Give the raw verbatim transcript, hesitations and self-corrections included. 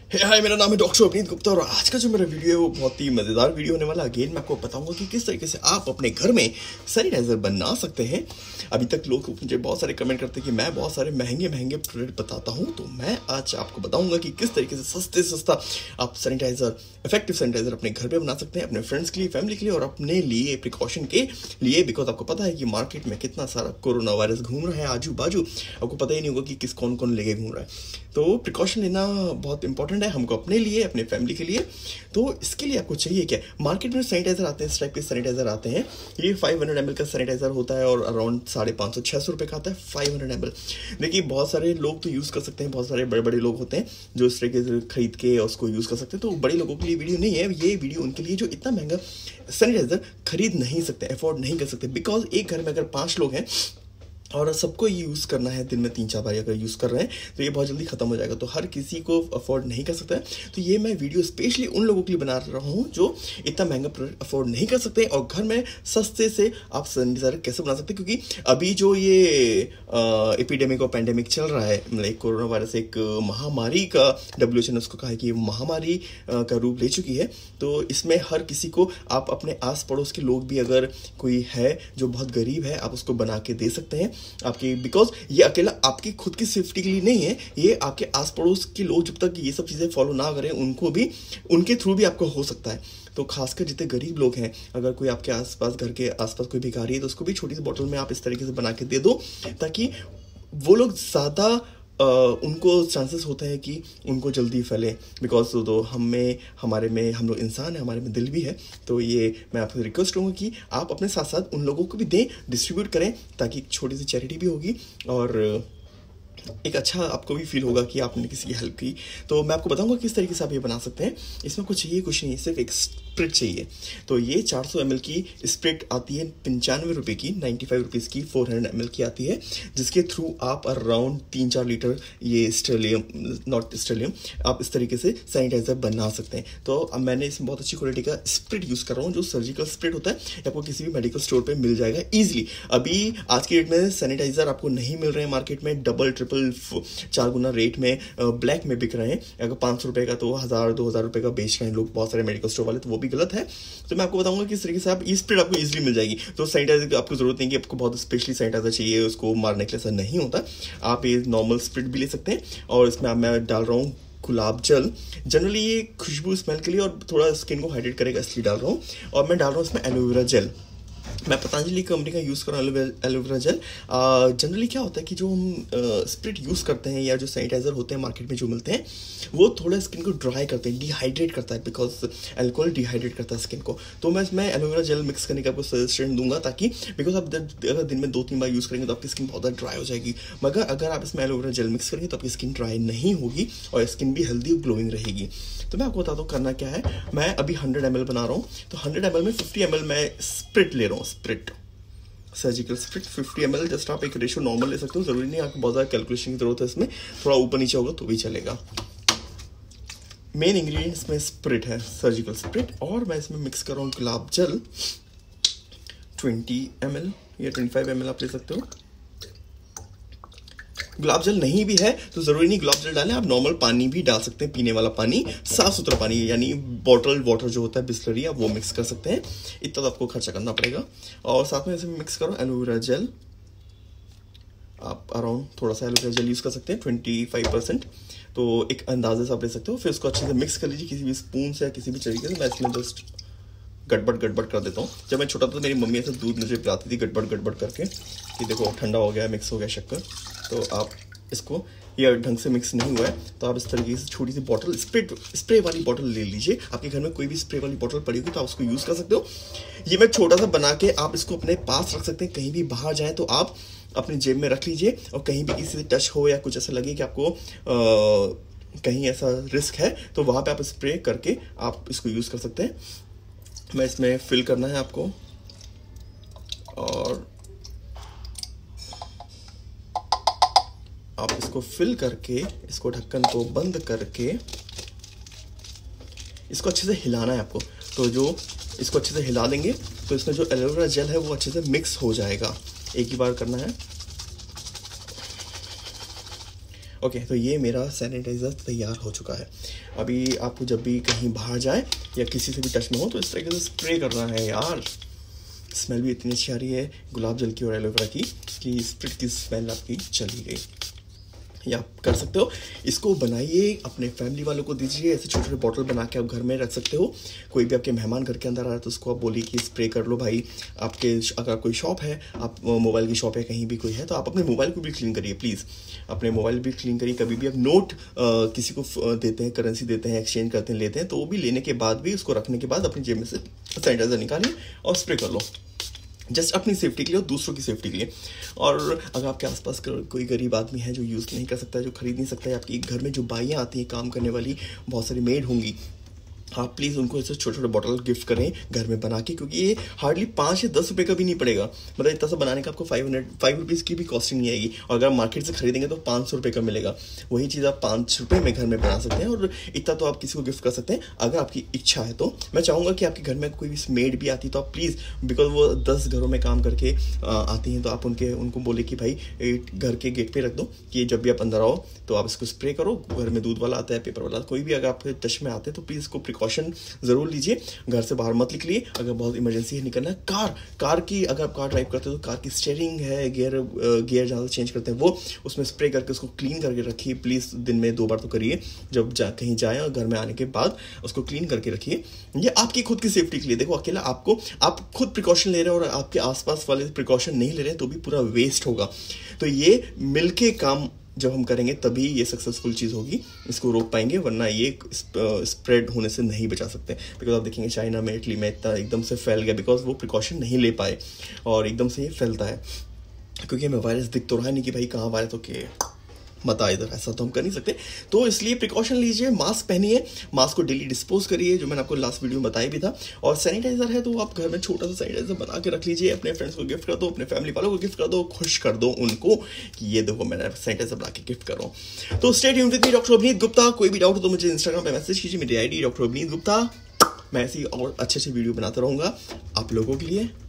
हे हाय, मेरा नाम है डॉक्टर अवनीत गुप्ता और आज का जो मेरा वीडियो है वो बहुत ही मज़ेदार वीडियो होने वाला। अगेन मैं आपको बताऊंगा कि किस तरीके से आप अपने घर में सैनिटाइजर बना सकते हैं। अभी तक लोग मुझे बहुत सारे कमेंट करते हैं कि मैं बहुत सारे महंगे महंगे प्रोडक्ट बताता हूं, तो मैं आज आपको बताऊंगा कि किस तरीके से सस्ते सस्ता आप सैनिटाइजर, इफेक्टिव सैनिटाइजर अपने घर पे बना सकते हैं, अपने फ्रेंड्स के लिए, फैमिली के लिए और अपने लिए प्रिकॉशन के लिए। बिकॉज आपको पता है कि मार्केट में कितना सारा कोरोना वायरस घूम रहा है आजू बाजू, आपको पता ही नहीं होगा कि किस कौन कौन लेके घूम रहा है। तो प्रिकॉशन लेना बहुत इंपॉर्टेंट है हमको, अपने लिए, अपने फैमिली के लिए। तो इसके लिए आपको चाहिए क्या? मार्केट में सैनिटाइजर आते हैं, इस टाइप के सैनिटाइजर आते हैं। ये फाइव हंड्रेड एम एल का सैनिटाइजर होता है और अराउंड साढ़े पाँच सौ छः सौ रुपये का आता है फाइव हंड्रेड एम एल। देखिए, बहुत सारे लोग तो यूज़ कर सकते हैं, बहुत सारे बड़े बड़े लोग होते हैं जो इस तरीके से खरीद के उसको यूज़ कर सकते हैं। तो बड़े लोगों के लिए वीडियो नहीं है, ये वीडियो उनके लिए जो इतना महंगा सैनिटाइजर खरीद नहीं सकते, अफोर्ड नहीं कर सकते। बिकॉज एक घर में अगर पाँच लोग हैं और सबको ये यूज़ करना है, दिन में तीन चार बार अगर यूज़ कर रहे हैं तो ये बहुत जल्दी ख़त्म हो जाएगा, तो हर किसी को अफोर्ड नहीं कर सकता है। तो ये मैं वीडियो स्पेशली उन लोगों के लिए बना रहा हूँ जो इतना महंगा प्रोडक्ट अफोर्ड नहीं कर सकते और घर में सस्ते से आप सैनिटाइजर कैसे बना सकते हैं। क्योंकि अभी जो ये एपिडेमिक और पैंडेमिक चल रहा है, मतलब कोरोना वायरस एक महामारी का डब्ल्यू एच ओ ने उसको कहा है कि महामारी का रूप ले चुकी है। तो इसमें हर किसी को, आप अपने आस पड़ोस के लोग भी, अगर कोई है जो बहुत गरीब है, आप उसको बना के दे सकते हैं आपकी। बिकॉज ये अकेला आपकी खुद की सेफ्टी के लिए नहीं है, ये आपके आस पड़ोस के लोग जब तक ये सब चीज़ें फॉलो ना करें, उनको भी, उनके थ्रू भी आपको हो सकता है। तो खासकर जितने गरीब लोग हैं, अगर कोई आपके आसपास, घर के आसपास कोई भिखारी है, तो उसको भी छोटी सी बोतल में आप इस तरीके से बना के दे दो, ताकि वो लोग ज़्यादा Uh, उनको चांसेस होता है कि उनको जल्दी फैले। बिकॉज तो हम में, हमारे में, हम लोग इंसान हैं, हमारे में दिल भी है। तो ये मैं आपसे रिक्वेस्ट करूँगा कि आप अपने साथ साथ उन लोगों को भी दें, डिस्ट्रीब्यूट करें, ताकि एक छोटी सी चैरिटी भी होगी और एक अच्छा आपको भी फील होगा कि आपने किसी की हेल्प की। तो मैं आपको बताऊंगा किस तरीके से आप ये बना सकते हैं। इसमें कुछ चाहिए, कुछ नहीं, सिर्फ एक स्प्रिट चाहिए। तो ये चार सौ एम एल की स्प्रिट आती है पंचानवे रुपये की, नाइन्टी फाइव रुपीज़ की फोर हंड्रेड एम एल की आती है, जिसके थ्रू आप अराउंड तीन चार लीटर ये स्टेरिलियम, नॉट स्टेरिलियम, आप इस तरीके से सैनिटाइजर बना सकते हैं। तो अब मैंने इसमें बहुत अच्छी क्वालिटी का स्प्रिट यूज़ कर रहा हूँ, जो सर्जिकल स्प्रिट होता है, आपको किसी भी मेडिकल स्टोर पर मिल जाएगा ईजिली। अभी आज की डेट में सैनिटाइजर आपको नहीं मिल रहे हैं मार्केट में, डबल ट्रिपल चार गुना रेट में ब्लैक में बिक रहे हैं। अगर पाँच सौ रुपये का तो हज़ार दो हज़ार रुपये का बेच रहे हैं लोग, बहुत सारे मेडिकल स्टोर वाले, तो वो भी गलत है। तो मैं आपको बताऊंगा कि इस तरीके से आप ई स्प्रिट आपको इजीली मिल जाएगी। तो सैनिटाइजर की आपको जरूरत नहीं कि आपको बहुत स्पेशली सैनिटाइजर चाहिए उसको मारने के लिए, ऐसा नहीं होता। आप ये नॉर्मल स्प्रिट भी ले सकते हैं। और इसमें मैं डाल रहा हूँ गुलाब जल। जनरली ये खुशबू स्मेल के लिए और थोड़ा स्किन को हाइड्रेट करेगा, इसलिए डाल रहा हूँ। और मैं डाल रहा हूँ इसमें एलोवेरा जेल। मैं पतंजलि कंपनी का यूज़ कर रहा हूँ एलोवेरा जेल। जनरली क्या होता है कि जो हम स्प्रिट यूज़ करते हैं या जो सैनिटाइजर होते हैं मार्केट में जो मिलते हैं, वो थोड़ा स्किन को ड्राई करते हैं, डिहाइड्रेट करता है, बिकॉज अल्कोहल डिहाइड्रेट करता है स्किन को। तो मैं इसमें एलोवेरा जेल मिक्स करने का आपको सजेशन दूंगा, ताकि बिकॉज आप अगर दिन में दो तीन बार यूज़ करेंगे तो आपकी स्किन बहुत ज़्यादा ड्राई हो जाएगी। मगर अगर आप इसमें एलोवेरा जेल मिक्स करेंगे तो आपकी स्किन ड्राई नहीं होगी और स्किन भी हेल्दी और ग्लोइंग रहेगी। तो मैं आपको बताता हूँ करना क्या है। मैं अभी हंड्रेड एम एल बना रहा हूँ, तो हंड्रेड एम एल में फिफ्टी एम एल मैं स्प्रिट ले रहा हूँ, spirit surgical spirit fifty M L. Just आप एक रेशो नॉर्मल ले सकते हो, जरूरी नहीं आपको बहुत ज़्यादा कैलकुलेशन की जरूरत है इसमें, थोड़ा ऊपर नीचे होगा तो भी चलेगा। मेन इंग्रेडिएंट्स में स्प्रिट है, सर्जिकल स्प्रिट, और मैं इसमें मिक्स कर रहा हूँ गुलाब जल ट्वेंटी एम एल या ट्वेंटी फाइव एम एल आप ले सकते हो। गुलाब जल नहीं भी है तो ज़रूरी नहीं गुलाब जल डालें, आप नॉर्मल पानी भी डाल सकते हैं, पीने वाला पानी, साफ़ सुथरा पानी, यानी बॉटल वाटर जो होता है बिस्लरी, आप वो मिक्स कर सकते हैं। इतना तो आपको खर्चा करना पड़ेगा। और साथ में इसमें मिक्स करो एलोवेरा जेल। आप अराउंड थोड़ा सा एलोवेरा जेल यूज़ कर सकते हैं, ट्वेंटी फाइव परसेंट, तो एक अंदाजे से आप ले सकते हो। फिर उसको अच्छे से मिक्स कर लीजिए किसी भी स्पून से या किसी भी तरीके से। मैं इसमें जस्ट गड़बड़ गड़बड़ कर देता हूँ। जब मैं छोटा था तो मेरी मम्मी ऐसे दूध मुझे पिलाती थी गड़बड़ गड़बड़ करके, कि देखो ठंडा हो गया, मिक्स हो गया शक्कर। तो आप इसको, ये ढंग से मिक्स नहीं हुआ है तो आप इस तरीके से छोटी सी बॉटल, स्प्रे स्प्रे वाली बॉटल ले लीजिए। आपके घर में कोई भी स्प्रे वाली बॉटल पड़ी होगी तो आप उसको यूज़ कर सकते हो। ये मैं छोटा सा बना के आप इसको अपने पास रख सकते हैं, कहीं भी बाहर जाए तो आप अपनी जेब में रख लीजिए। और कहीं भी किसी से टच हो या कुछ ऐसा लगे कि आपको आ, कहीं ऐसा रिस्क है, तो वहाँ पर आप स्प्रे करके आप इसको यूज़ कर सकते हैं। मैं इसमें फिल करना है आपको, और आप इसको फिल करके, इसको ढक्कन को बंद करके इसको अच्छे से हिलाना है आपको। तो जो इसको अच्छे से हिला देंगे तो इसमें जो एलोवेरा जेल है वो अच्छे से मिक्स हो जाएगा। एक ही बार करना है। ओके, तो ये मेरा सैनिटाइज़र तैयार हो चुका है। अभी आपको जब भी कहीं बाहर जाए या किसी से भी टच में हो तो इस तरीके से स्प्रे करना है यार। स्मेल भी इतनी अच्छी आ रही है गुलाब जल की और एलोवेरा की कि स्प्रिट की स्मेल आपकी चली गई। या आप कर सकते हो, इसको बनाइए, अपने फैमिली वालों को दीजिए। ऐसे छोटे छोटे बॉटल बना के आप घर में रख सकते हो। कोई भी आपके मेहमान घर के अंदर आ रहा है तो उसको आप बोलिए कि स्प्रे कर लो भाई। आपके अगर कोई शॉप है, आप मोबाइल की शॉप है, कहीं भी कोई है, तो आप अपने मोबाइल को भी क्लीन करिए प्लीज़। अपने मोबाइल भी क्लीन करिए। कभी भी आप नोट आ, किसी को देते हैं, करेंसी देते हैं, एक्सचेंज करते हैं, लेते हैं, तो वो भी लेने के बाद भी उसको रखने के बाद अपनी जेब में से सैनिटाइजर निकालिए और स्प्रे कर लो, जस्ट अपनी सेफ्टी के लिए और दूसरों की सेफ्टी के लिए। और अगर आपके आसपास कोई गरीब आदमी है जो यूज़ नहीं कर सकता है, जो खरीद नहीं सकता है, आपके घर में जो बाइयाँ आती हैं काम करने वाली, बहुत सारी मेड होंगी, आप प्लीज़ उनको ऐसे छोटे छोटे बॉटल गिफ्ट करें घर में बना के, क्योंकि ये हार्डली पाँच या दस रुपये का भी नहीं पड़ेगा। मतलब इतना सा बनाने का आपको फाइव हंड्रेड फाइव रुपीज़ की भी कॉस्टिंग नहीं आएगी। और अगर मार्केट से खरीदेंगे तो पाँच सौ रुपये का मिलेगा। वही चीज़ आप पाँच रुपये में घर में बना सकते हैं और इतना तो आप किसी को गिफ्ट कर सकते हैं अगर आपकी इच्छा है तो। मैं चाहूँगा कि आपके घर में कोई भी मेड भी आती तो आप प्लीज़, बिकॉज वो दस घरों में काम करके आती हैं, तो आप उनके उनको बोले कि भाई घर के गेट पर रख दो कि जब भी आप अंदर आओ तो आप इसको स्प्रे करो। घर में दूध वाला आता है, पेपर वाला, कोई भी अगर आपके टच में आते हैं तो प्लीज़ इसको प्रिकॉशन जरूर लीजिए। घर से बाहर मत निकलिए। अगर बहुत इमरजेंसी है निकलना है, कार कार की अगर आप कार ड्राइव करते हो तो कार की स्टीयरिंग है, गियर गियर जहाँ से चेंज करते हैं वो, उसमें स्प्रे करके उसको क्लीन करके रखिए प्लीज़। दिन में दो बार तो करिए, जब जा कहीं जाए और घर में आने के बाद उसको क्लीन करके रखिए। ये आपकी खुद की सेफ्टी के लिए। देखो, अकेला आपको आप खुद प्रिकॉशन ले रहे हैं और आपके आसपास वाले प्रिकॉशन नहीं ले रहे हैं तो भी पूरा वेस्ट होगा। तो ये मिलके काम जब हम करेंगे तभी ये सक्सेसफुल चीज़ होगी, इसको रोक पाएंगे, वरना ये स्प्रेड होने से नहीं बचा सकते। बिकॉज आप देखेंगे चाइना में, इटली में इतना एकदम से फैल गया बिकॉज वो प्रिकॉशन नहीं ले पाए और एकदम से ये फैलता है। क्योंकि हमें वायरस दिख तो रहा नहीं कि भाई कहाँ वायरस, ओके मत आ इधर, ऐसा तो हम कर नहीं सकते। तो इसलिए प्रिकॉशन लीजिए, मास्क पहनिए, मास्क को डेली डिस्पोज करिए, जो मैंने आपको लास्ट वीडियो में बताया भी था। और सैनिटाइजर है तो आप घर में छोटा सा सैनिटाइजर बना के रख लीजिए, अपने फ्रेंड्स को गिफ्ट कर दो, अपने फैमिली वालों को गिफ्ट कर दो, खुश कर दो उनको कि ये देखो मैंने सैनिटाइजर बना के गिफ्ट कर रहा हूँ। तो stay tuned with me, doctor Abhineet Gupta. कोई भी डाउट हो तो मुझे इंस्टाग्राम पर मैसेज कीजिए, मेरी I D doctor Abhineet Gupta. मैं ऐसी और अच्छे अच्छे वीडियो बनाता रहूँगा आप लोगों के लिए।